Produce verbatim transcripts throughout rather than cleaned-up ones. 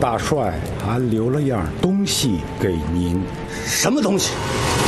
大帅，俺留了样东西给您。 什么东西？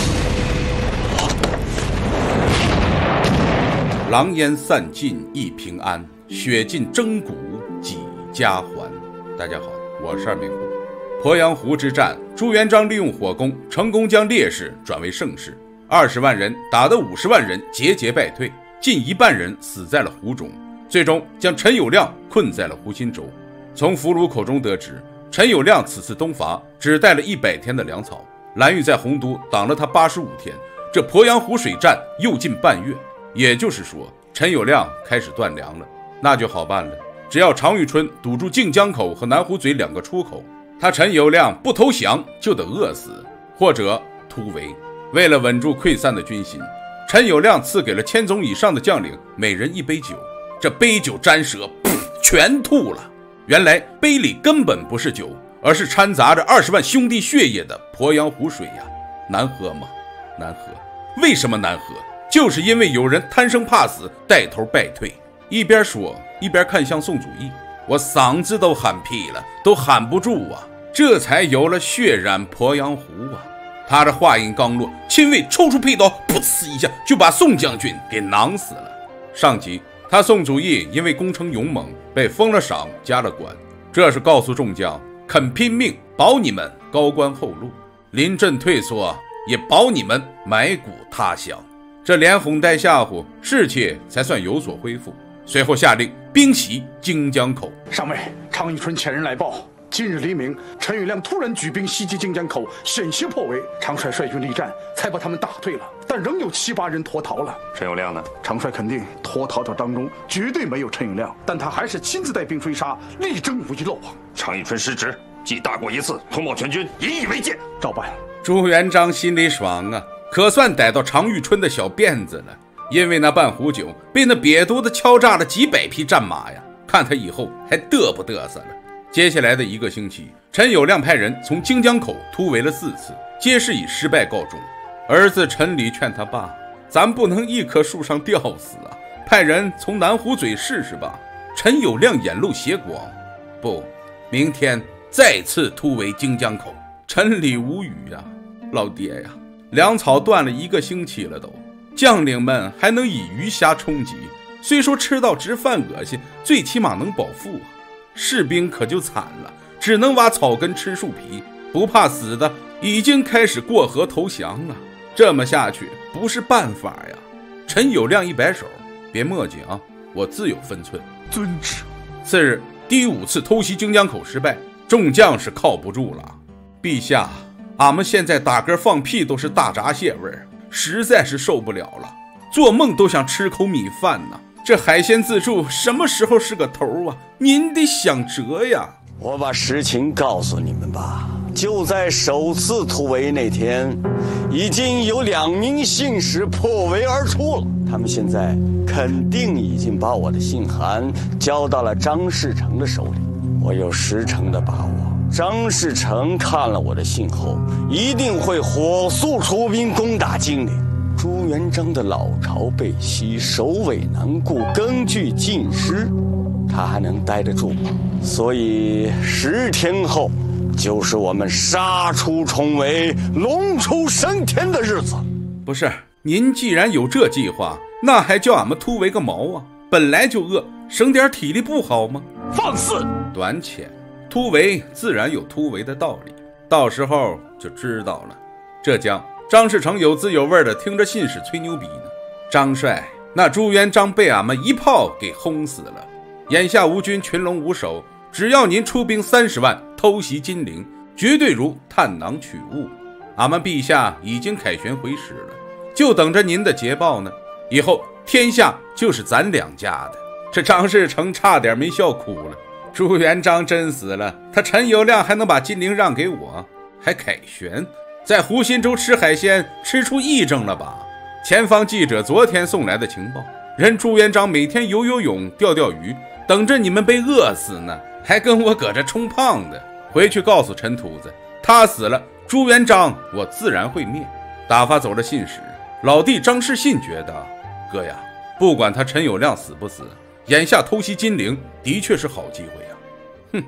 狼烟散尽亦平安，血尽征鼓几家还。大家好，我是二面虎。鄱阳湖之战，朱元璋利用火攻，成功将劣势转为胜势。二十万人打得五十万人节节败退，近一半人死在了湖中，最终将陈友谅困在了湖心洲。从俘虏口中得知，陈友谅此次东伐只带了一百天的粮草，蓝玉在洪都挡了他八十五天，这鄱阳湖水战又近半月，也就是说，陈友谅开始断粮了。那就好办了，只要常遇春堵住靖江口和南湖嘴两个出口，他陈友谅不投降就得饿死，或者突围。为了稳住溃散的军心，陈友谅赐给了千总以上的将领每人一杯酒，这杯酒沾舌，噗，全吐了。原来杯里根本不是酒，而是掺杂着二十万兄弟血液的鄱阳湖水呀！难喝吗？难喝。为什么难喝？就是因为有人贪生怕死，带头败退。一边说一边看向宋祖义，我嗓子都喊劈了，都喊不住啊！这才有了血染鄱阳湖啊！他这话音刚落，亲卫抽出佩刀，噗呲一下就把宋将军给囊死了。上集他宋祖义因为攻城勇猛，被封了赏，加了官，这是告诉众将，肯拼命保你们高官厚禄，临阵退缩也保你们埋骨他乡。这连哄带吓唬，士气才算有所恢复。随后下令兵袭荆江口。 上尉，常遇春遣人来报，今日黎明，陈友谅突然举兵袭击荆江口，险些破围。常帅率军力战，才把他们打退了，但仍有七八人脱逃了。 陈友谅呢？ 常帅肯定脱逃者当中绝对没有陈友谅，但他还是亲自带兵追杀，力争无一漏网。 常遇春失职，记大过一次，通报全军，以以为戒。 照办。 朱元璋心里爽啊，可算逮到常遇春的小辫子了。因为那半壶酒被那瘪犊子敲诈了几百匹战马呀，看他以后还嘚不嘚瑟了。接下来的一个星期，陈友谅派人从荆江口突围了四次，皆是以失败告终。儿子陈理劝他爸，咱不能一棵树上吊死啊，派人从南湖嘴试试吧。陈友谅眼露邪光，不，明天再次突围荆江口。陈理无语呀、啊，老爹呀，粮草断了一个星期了都，将领们还能以鱼虾充饥，虽说吃到直饭恶心，最起码能饱腹啊。士兵可就惨了，只能挖草根吃树皮，不怕死的已经开始过河投降了。这么下去不是办法呀。陈友谅一摆手，别墨迹啊，我自有分寸。 遵旨。 次日，第五次偷袭荆江口失败，众将是靠不住了。陛下，俺们现在打嗝放屁都是大闸蟹味儿，实在是受不了了，做梦都想吃口米饭呢。这海鲜自助什么时候是个头啊？您得想辙呀！ 我把实情告诉你们吧，就在首次突围那天，已经有两名信使破围而出了。他们现在肯定已经把我的信函交到了张士诚的手里。我有十成的把握，张士诚看了我的信后，一定会火速出兵攻打金陵。朱元璋的老巢被袭，首尾难顾，根据尽失，他还能待得住吗？所以十天后就是我们杀出重围、龙出升天的日子。 不是，您既然有这计划，那还叫俺们突围个毛啊？本来就饿，省点体力不好吗？ 放肆！ 短浅，突围自然有突围的道理，到时候就知道了。这将张士诚有滋有味地听着信使吹牛逼呢。张帅，那朱元璋被俺们一炮给轰死了，眼下吴军群龙无首，只要您出兵三十万偷袭金陵，绝对如探囊取物。俺们陛下已经凯旋回师了，就等着您的捷报呢。以后天下就是咱两家的。这张士诚差点没笑哭了。朱元璋真死了，他陈友谅还能把金陵让给我？还凯旋？在湖心洲吃海鲜吃出癔症了吧？前方记者昨天送来的情报，人朱元璋每天游游泳钓钓鱼，等着你们被饿死呢，还跟我搁这充胖的。回去告诉陈秃子，他死了，朱元璋我自然会灭。打发走了信使，老弟张士信觉得，哥呀，不管他陈友谅死不死，眼下偷袭金陵的确是好机会呀。哼，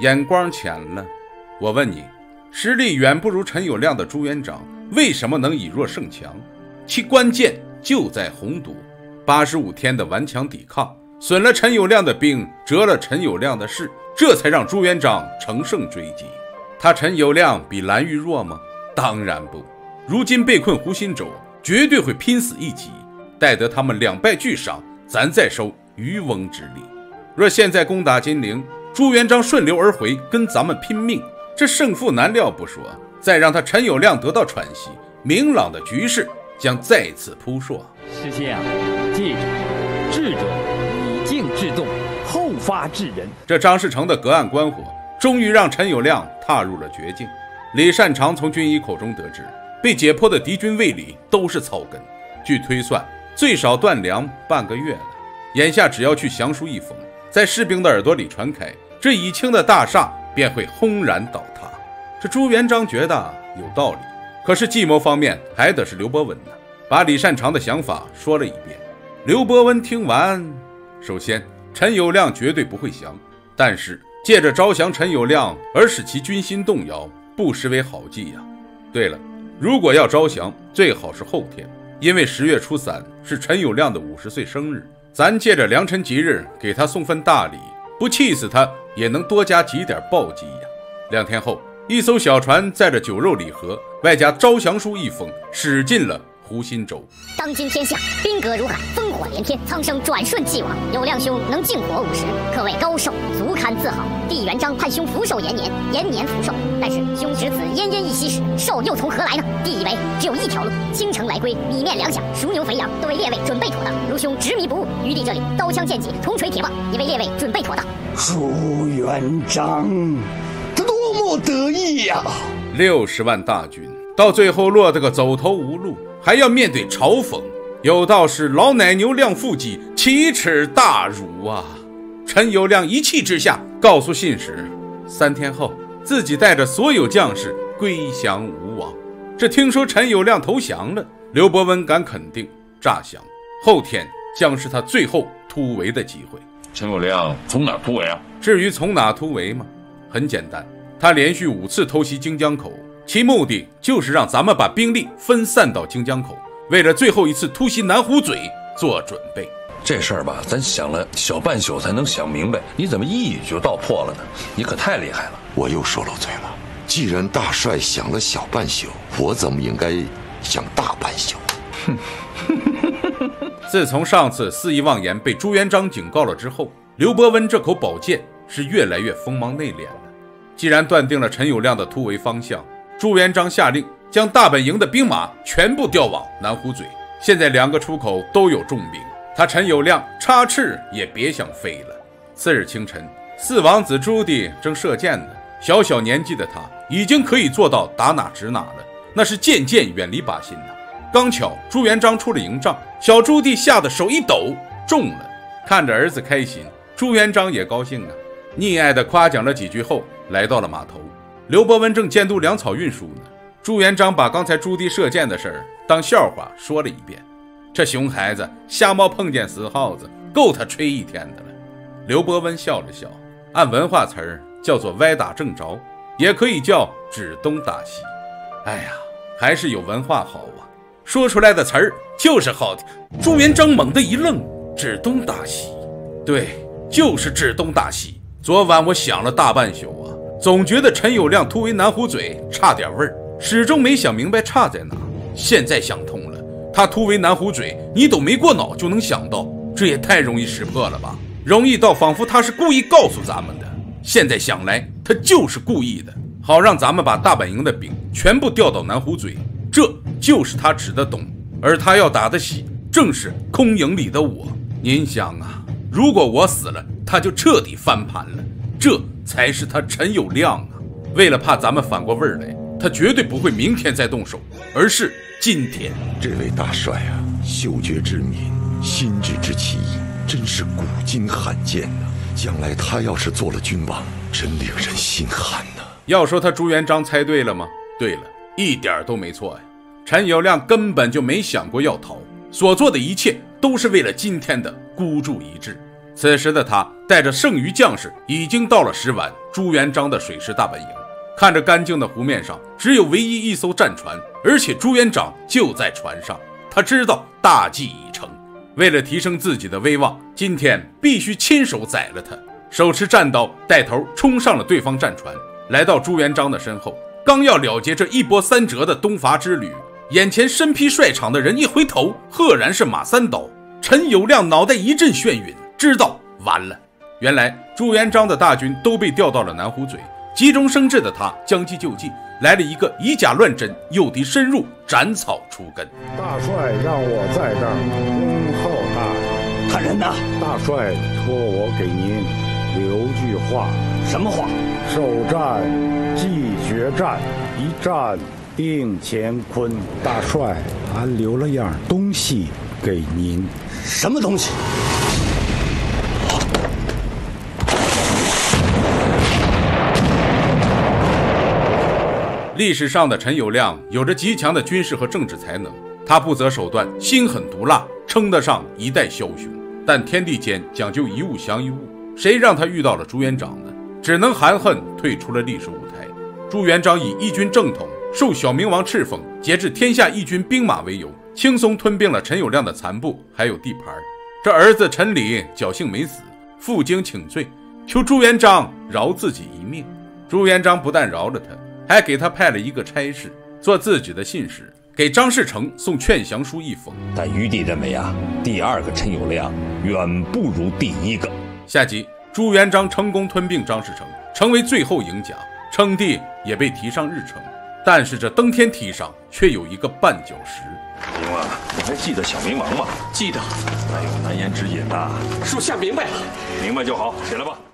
眼光浅了。我问你，实力远不如陈友谅的朱元璋为什么能以弱胜强？其关键就在洪都。八十五天的顽强抵抗，损了陈友谅的兵，折了陈友谅的势，这才让朱元璋乘胜追击。他陈友谅比蓝玉弱吗？当然不。如今被困湖心洲，绝对会拼死一击，待得他们两败俱伤，咱再收渔翁之利。若现在攻打金陵，朱元璋顺流而回，跟咱们拼命，这胜负难料不说，再让他陈友谅得到喘息，明朗的局势将再次扑朔。 师兄啊，记住，智者以静制动，后发制人。 这张士诚的隔岸观火，终于让陈友谅踏入了绝境。李善长从军医口中得知，被解剖的敌军胃里都是草根，据推算，最少断粮半个月了。眼下只要去降书一封，在士兵的耳朵里传开，这已清的大厦便会轰然倒塌。这朱元璋觉得有道理，可是计谋方面还得是刘伯温呢，把李善长的想法说了一遍。刘伯温听完，首先陈友谅绝对不会降，但是借着招降陈友谅而使其军心动摇，不失为好计呀。对了，如果要招降，最好是后天，因为十月初三是陈友谅的五十岁生日，咱借着良辰吉日给他送份大礼，不气死他也能多加几点暴击呀。两天后，一艘小船载着酒肉礼盒，外加招降书一封，驶进了湖心洲。 当今天下兵革如海，烽火连天，苍生转瞬即亡。友谅兄能靖火五十，可谓高寿，足堪自豪。帝元璋盼兄福寿延年，延年福寿。但是兄值此奄奄一息时，寿又从何来呢？帝以为只有一条路：倾城来归，米面粮饷，熟牛肥羊，都为列位准备妥当。如兄执迷不悟，于帝这里刀枪剑戟，铜锤铁棒，也为列位准备妥当。 朱元璋，他多么得意呀！ 六十万大军，到最后落得个走投无路，还要面对嘲讽，有道是老奶牛亮腹肌，奇耻大辱啊！陈友谅一气之下告诉信使，三天后自己带着所有将士归降吴王。这听说陈友谅投降了，刘伯温敢肯定，诈降后天将是他最后突围的机会。 陈友谅从哪突围啊？ 至于从哪突围吗？很简单，他连续五次偷袭荆江口，其目的就是让咱们把兵力分散到荆江口，为了最后一次突袭南湖嘴做准备。 这事儿吧，咱想了小半宿才能想明白，你怎么一语就道破了呢？你可太厉害了！ 我又说漏嘴了。既然大帅想了小半宿，我怎么应该想大半宿？ 哼！自从上次肆意妄言被朱元璋警告了之后，刘伯温这口宝剑是越来越锋芒内敛了。既然断定了陈友谅的突围方向，朱元璋下令将大本营的兵马全部调往南湖嘴。现在两个出口都有重兵，他陈友谅插翅也别想飞了。次日清晨，四王子朱棣正射箭呢，小小年纪的他已经可以做到打哪指哪了，那是渐渐远离靶心呐。刚巧朱元璋出了营帐，小朱棣吓得手一抖，中了。看着儿子开心，朱元璋也高兴啊，溺爱地夸奖了几句后，来到了码头。刘伯温正监督粮草运输呢，朱元璋把刚才朱棣射箭的事儿当笑话说了一遍。这熊孩子瞎猫碰见死耗子，够他吹一天的了。刘伯温笑了笑，按文化词儿叫做歪打正着，也可以叫指东打西。哎呀，还是有文化好啊，说出来的词儿就是好听。朱元璋猛地一愣，指东打西，对，就是指东打西。昨晚我想了大半宿啊，总觉得陈友谅突围南湖嘴差点味儿，始终没想明白差在哪。现在想通了，他突围南湖嘴，你都没过脑就能想到，这也太容易识破了吧？容易到仿佛他是故意告诉咱们的。现在想来，他就是故意的，好让咱们把大本营的兵全部调到南湖嘴，这就是他指得懂。而他要打得喜，正是空营里的我。您想啊，如果我死了，他就彻底翻盘了，这才是他陈友谅啊。为了怕咱们反过味儿来，他绝对不会明天再动手，而是今天。 这位大帅啊，嗅觉之敏，心智之奇，真是古今罕见呐、啊。将来他要是做了君王，真令人心寒呐、啊。 要说他朱元璋猜对了吗？对了，一点都没错呀。陈友谅根本就没想过要逃，所做的一切都是为了今天的孤注一掷。 此时的他带着剩余将士已经到了石碗朱元璋的水师大本营，看着干净的湖面上只有唯一一艘战船，而且朱元璋就在船上。他知道大计已成，为了提升自己的威望，今天必须亲手宰了他。手持战刀，带头冲上了对方战船，来到朱元璋的身后，刚要了结这一波三折的东伐之旅，眼前身披帅场的人一回头，赫然是马三刀。陈友谅脑袋一阵眩晕，知道完了。原来朱元璋的大军都被调到了南湖嘴，急中生智的他将计就计，来了一个以假乱真，诱敌深入，斩草除根。 大帅让我在这儿恭候大人。 看人呐！ 大帅托我给您留句话。 什么话？ 首战即决战，一战定乾坤。大帅，俺留了样东西给您。 什么东西？ 历史上的陈友谅有着极强的军事和政治才能，他不择手段，心狠毒辣，称得上一代枭雄。但天地间讲究一物降一物，谁让他遇到了朱元璋呢？只能含恨退出了历史舞台。朱元璋以义军正统，受小明王敕封，节制天下义军兵马为由，轻松吞并了陈友谅的残部还有地盘。这儿子陈理侥幸没死，负荆请罪，求朱元璋饶自己一命。朱元璋不但饶了他，还给他派了一个差事，做自己的信使，给张士诚送劝降书一封。 但余弟认为啊，第二个陈友谅远不如第一个。 下集朱元璋成功吞并张士诚，成为最后赢家，称帝也被提上日程。但是这登天梯上却有一个绊脚石。 明王，你还记得小明王吗？ 记得。 那有难言之隐呐、啊。 属下明白了。 明白就好，起来吧。